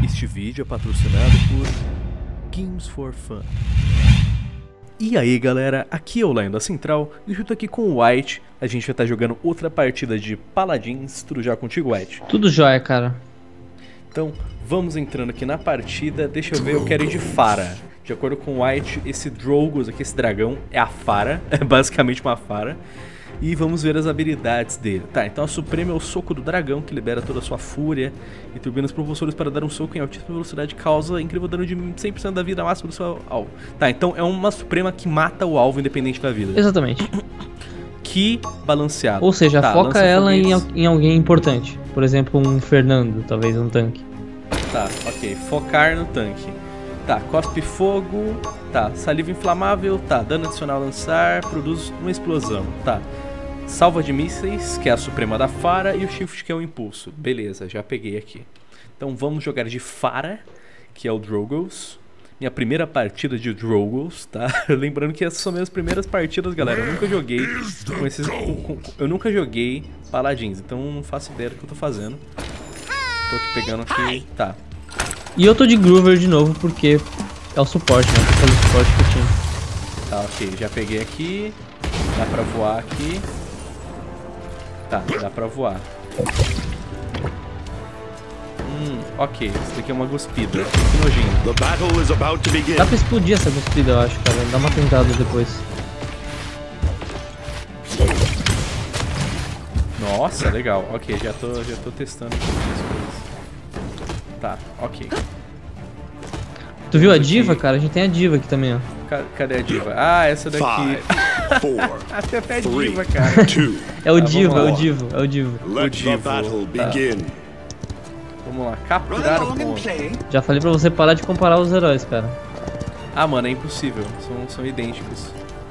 Este vídeo é patrocinado por Games for Fun. E aí galera, aqui é o Lion da Central e eu tô aqui com o White. A gente vai estar jogando outra partida de Paladins. Tudo já contigo, White? Tudo jóia, cara. Então vamos entrando aqui na partida. Deixa eu ver, eu quero ir de Pharah. De acordo com o White, esse Drogoz aqui, esse dragão, é a Pharah. É basicamente uma Pharah. E vamos ver as habilidades dele. Tá, então a Suprema é o soco do dragão, que libera toda a sua fúria e turbinas propulsores para dar um soco em altíssima velocidade, causa incrível dano de 100% da vida máxima do seu alvo. Tá, então é uma Suprema que mata o alvo independente da vida. Exatamente. Que balanceado. Ou seja, tá, foca ela em alguém importante. Por exemplo, um Fernando, talvez um tanque. Tá, ok. Focar no tanque. Tá, cospe fogo. Tá, saliva inflamável. Tá, dano adicional lançar. Produz uma explosão. Tá. Salva de mísseis, que é a Suprema da Pharah, e o Shift, que é o impulso. Beleza, já peguei aqui. Então vamos jogar de Pharah, que é o Drogoz. Minha primeira partida de Drogoz, tá? Lembrando que essas são minhas primeiras partidas, galera. Eu nunca joguei com esses... Eu nunca joguei Paladins, então não faço ideia do que eu tô fazendo. Tô aqui pegando aqui... Tá. E eu tô de Groover de novo, porque é o suporte, né? Pelo suporte que eu tinha. Tá, ok. Já peguei aqui. Dá pra voar aqui. Tá, dá pra voar. Ok, isso daqui é uma cuspida. Que nojinho. Dá pra explodir essa cuspida, eu acho, cara. Dá uma tentada depois. Nossa, legal. Ok, já tô testando aqui as coisas. Tá, ok. Tu viu a diva, cara? A gente tem a diva aqui também, ó. Cadê a diva? Ah, essa daqui. 5, 4, Até 3, diva, cara. 2. É o Tá, divo, é vamos o lá. divo, é o divo. Let the battle begin. Vamos lá, capturar o ponto. Já falei pra você parar de comparar os heróis, cara. Ah, mano, é impossível. São idênticos.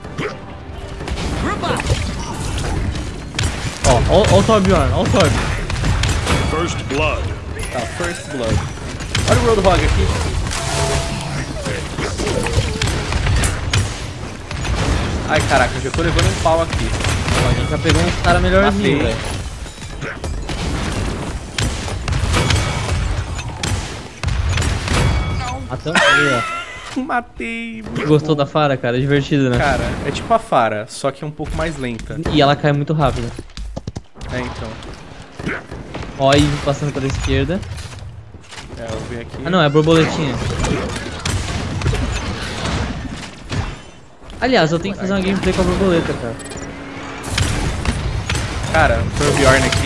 Ó o Torbjorn, ó o Torb. First blood. Tá, First Blood. Olha o Roadhog aqui. Ai, caraca, eu já tô levando um pau aqui. Ó, a gente já pegou uns caras melhorzinhos, Matei. velho. Matamos ali, ó. Matei. Muito Gostou bom. da Pharah, cara? É divertido, né? Cara, é tipo a Pharah, só que é um pouco mais lenta. E ela cai muito rápido. É, então. Ó, aí passando pela esquerda. É, eu vi aqui. Ah, não, é a borboletinha. Aliás, eu tenho que fazer uma gameplay com a borboleta, cara. Cara, o Torbjorn aqui.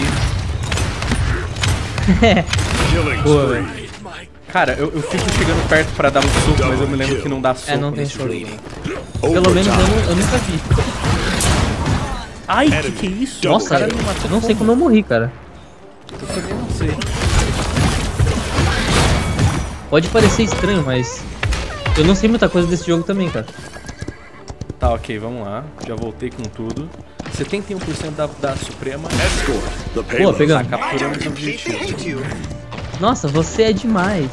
Killing Boa, spree. Cara, eu fico chegando perto pra dar um soco, mas eu me lembro que não dá soco não tem nesse soco. jogo. Pelo menos Overtime. eu nunca vi. Ai, que é isso? Double Nossa, kill. eu não sei como eu morri, cara. Eu também não sei. Pode parecer estranho, mas eu não sei muita coisa desse jogo também, cara. Tá, ok, vamos lá. Já voltei com tudo. 71% da Suprema. Escort the Boa, payload. Tá, pegando. capturamos o objetivo. Nossa, você é demais.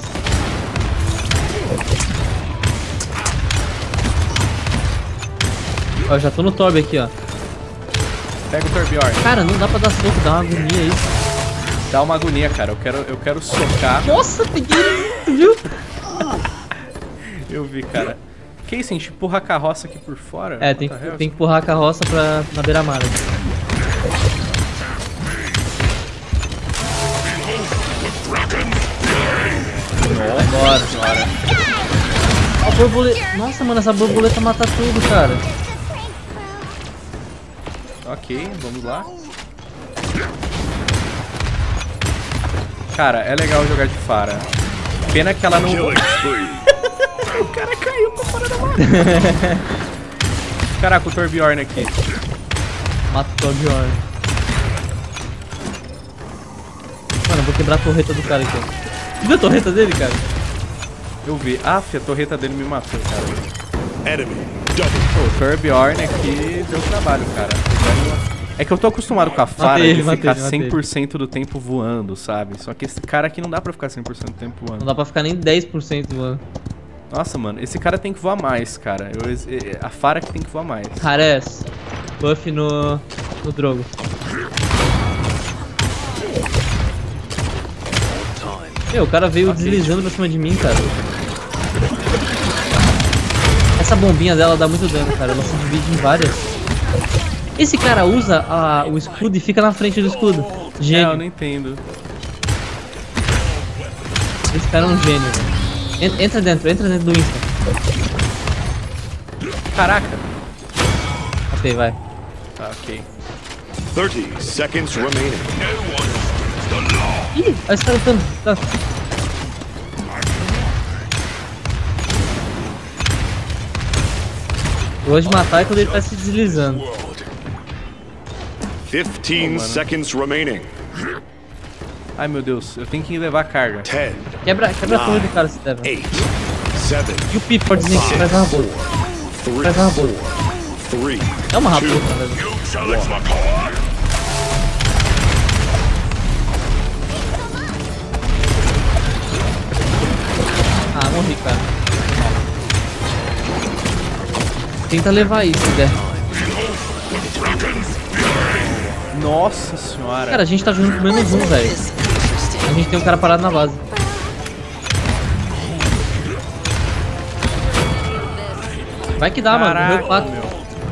Ó, eu já tô no Torb aqui, ó. Pega o Torbjorn. Cara, não dá pra dar soco, dá uma agonia aí. Dá uma agonia, cara. Eu quero socar. Nossa, peguei, tu viu? Eu vi, cara. Que isso, a gente empurra a carroça aqui por fora? É, tem que empurrar a carroça na beira-mar. Bora, senhora. A borboleta. Nossa, mano, essa borboleta mata tudo, cara. Ok, vamos lá. Cara, é legal jogar de Pharah. Pena que ela não... Killing spree. O cara caiu pra fora da mão. Caraca, o Torbjorn aqui. Mata o Torbjorn. Mano, eu vou quebrar a torreta do cara aqui, ó. Tu viu a torreta dele, cara? Eu vi. A torreta dele me matou, cara. Enemy double. Pô, o Torbjorn aqui deu trabalho, cara. É que eu tô acostumado com a Pharah Matei ele, de ficar matei ele. 100% do tempo voando, sabe? Só que esse cara aqui não dá pra ficar 100% do tempo Não voando. dá pra ficar nem 10% voando. Nossa, mano, esse cara tem que voar mais, cara. A Pharah que tem que voar mais. Hares. Buff no Drogo. Meu, o cara veio Ok. deslizando pra cima de mim, cara. Essa bombinha dela dá muito dano, cara. Ela se divide em várias. Esse cara usa o escudo e fica na frente do escudo. É, eu Gênio. não entendo. Esse cara é um gênio, velho. Entra dentro do Insta. Caraca. Ok, vai. Tá, ok. 30 seconds remaining. Ih, olha esse cara lutando. Tá. Eu gosto de matar quando ele tá se deslizando. 15 seconds remaining. Ai, meu Deus. Eu tenho que levar a carga. 10, Quebra a torre do cara se der, velho. 8, 7, E o Pip pode dizer que faz uma boa. 3, Faz uma boa. 3. É uma raposa, na verdade. Ah, morri, cara. Tenta levar isso, se der. Nossa senhora. Cara, a gente tá jogando com -1, velho. A gente tem um cara parado na base. Vai que dá, mano. Morreu 4. meu.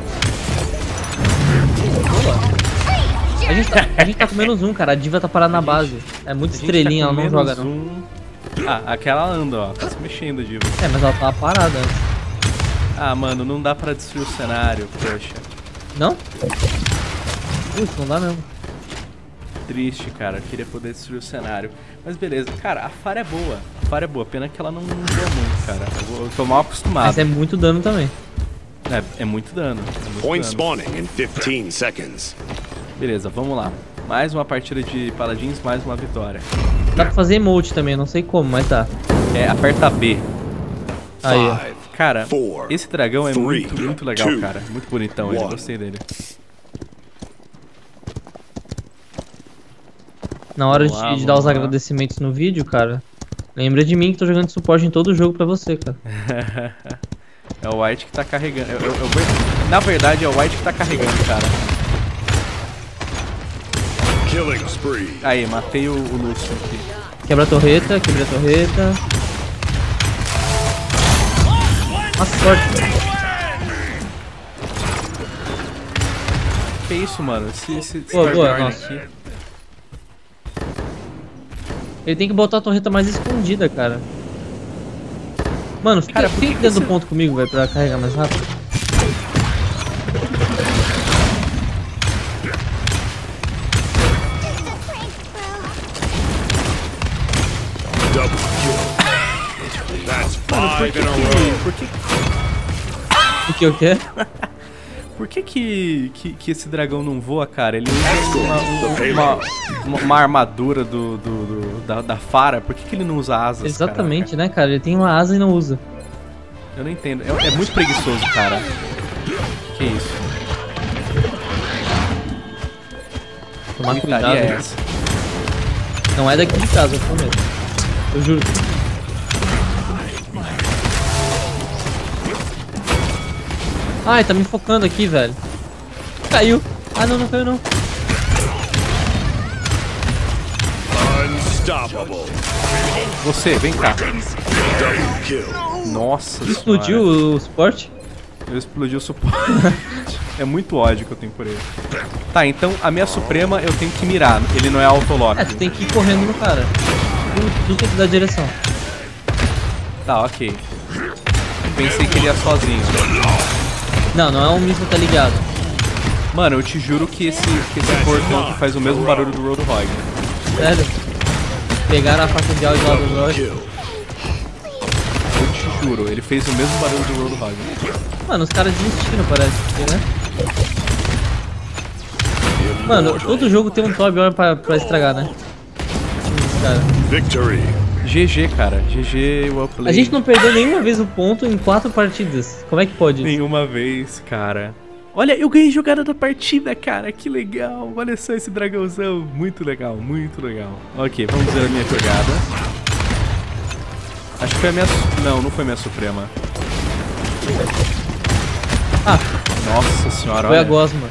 A gente tá com -1, cara. A diva tá parada na base. É muito A gente estrelinha, tá ela com não joga, menos não. um. Ah, aquela anda, ó. Tá se mexendo, Diva. É, mas ela tava parada antes. Ah, mano, não dá pra destruir o cenário, poxa. Não? Putz, não dá mesmo. Triste, cara. Eu queria poder destruir o cenário. Mas beleza. Cara, a Fara é boa. A Fara é boa. Pena que ela não voa muito, cara. Eu tô mal acostumado. Mas é muito dano também. É muito dano. É muito Point dano. spawning in 15 seconds. Beleza, vamos lá. Mais uma partida de paladins, mais uma vitória. Dá pra fazer emote também, não sei como, mas dá. É, aperta B. Aí, ó. 5, Cara, Four, esse dragão é three, muito legal, two, cara. Muito bonitão ele, one. gostei dele. Na hora Vamos lá, de dar os vamos lá. agradecimentos no vídeo, cara, lembra de mim que tô jogando de suporte em todo jogo pra você, cara. É o White que tá carregando. Na verdade, é o White que tá carregando, cara. killing spree. Aí, matei o Lúcio aqui. Quebra a torreta, quebra a torreta. Nossa, sorte. Que isso, mano? Esse Boa, boa, Starborn nossa. aqui. Ele tem que botar a torreta mais escondida, cara. Mano, fica, Cara, por que fica que dentro do você- ponto comigo, velho, pra carregar mais rápido. Double kill. That's 5 in a row. Por que, O quê? por que esse dragão não voa, cara? Ele usa uma armadura da Fara. Por que ele não usa asas, Exatamente, né, cara? Ele tem uma asa e não usa. Cara? Eu não entendo. É muito preguiçoso, cara. Que isso? Tomar Gritaria cuidado. é essa? Não é daqui de casa, eu prometo. Eu juro. Ai, tá me focando aqui, velho. Caiu. Ah, não, não caiu não. Unstoppable. Você, vem cá. Double kill. Nossa Explodiu senhora. o suporte? Eu explodi o suporte. É muito ódio que eu tenho por ele. Tá, então a minha suprema eu tenho que mirar. Ele não é autolock. É, tu tem que ir correndo no cara. Tu tem que dar direção. Tá, ok. Pensei que ele ia sozinho. Não, não é um míssil tá ligado. Mano, eu te juro que esse portão que faz o mesmo barulho do Roadhog. Sério. Pegaram a faca de áudio lá do Roy. Kill. Eu te juro, ele fez o mesmo barulho do Roadhog. Mano, os caras desistiram, parece, né? Mano, todo jogo tem um Toby pra estragar, né? Cara. Victory. GG, cara. GG, well played. A gente não perdeu nenhuma vez o ponto em 4 partidas. Como é que pode isso? Nenhuma vez, cara. Olha, eu ganhei jogada da partida, cara. Que legal. Olha só esse dragãozão. Muito legal, muito legal. Ok, vamos ver a minha jogada. Acho que foi a minha... Não, não foi a minha suprema. Ah, Nossa senhora, foi olha. a Gosma.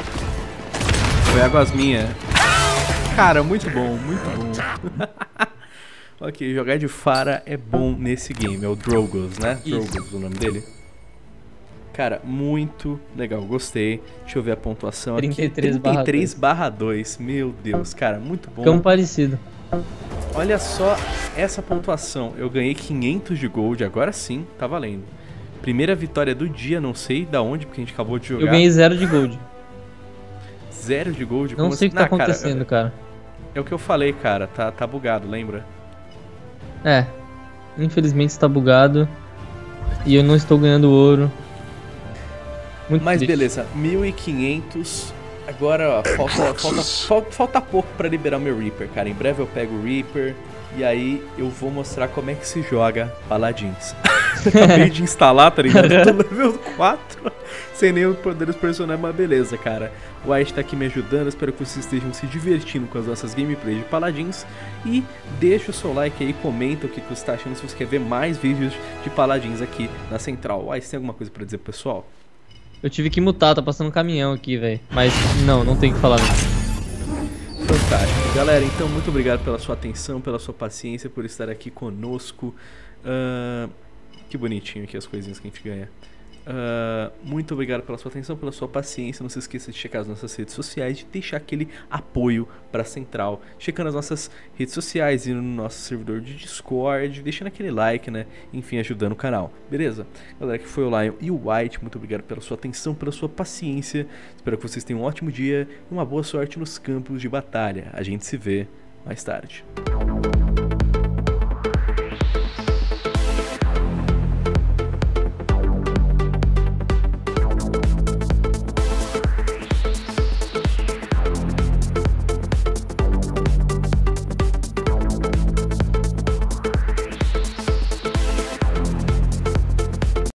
Foi a Gosminha. Cara, muito bom, muito bom. Ok, jogar de Pharah é bom nesse game. É o Drogoz, né? Isso. Drogoz, o nome dele. Cara, muito legal, gostei. Deixa eu ver a pontuação aqui. 33/2. Meu Deus, cara, muito bom. Ficamos parecido. Olha só essa pontuação. Eu ganhei 500 de gold, agora sim, tá valendo. Primeira vitória do dia, não sei da onde, porque a gente acabou de jogar. Eu ganhei 0 de gold. 0 de gold? Não Como sei o assim? que tá acontecendo, cara. É o que eu falei, cara. Tá bugado, lembra? É. Infelizmente está bugado. E eu não estou ganhando ouro. Muito Mas triste. beleza, 1.500. Agora, ó, falta pouco pra liberar o meu Reaper, cara. Em breve eu pego o Reaper e aí eu vou mostrar como é que se joga Paladins. Acabei de instalar, tá ligado? Tô level 4, sem nem o poder dos personagens, mas beleza, cara. O White tá aqui me ajudando, espero que vocês estejam se divertindo com as nossas gameplays de Paladins. E deixa o seu like aí, comenta o que você tá achando, se você quer ver mais vídeos de Paladins aqui na Central. White, tem alguma coisa pra dizer pro pessoal? Eu tive que mutar, tá passando um caminhão aqui, velho. Mas não tem o que falar não. Fantástico. Galera, então muito obrigado pela sua atenção, pela sua paciência, por estar aqui conosco. Que bonitinho aqui as coisinhas que a gente ganha. Muito obrigado pela sua atenção, pela sua paciência. Não se esqueça de checar as nossas redes sociais, de deixar aquele apoio pra Central, checando as nossas redes sociais, indo no nosso servidor de Discord, deixando aquele like, né? Enfim, ajudando o canal, beleza? Galera, que foi o Lion e o White, muito obrigado pela sua atenção, pela sua paciência. Espero que vocês tenham um ótimo dia e uma boa sorte nos campos de batalha. A gente se vê mais tarde.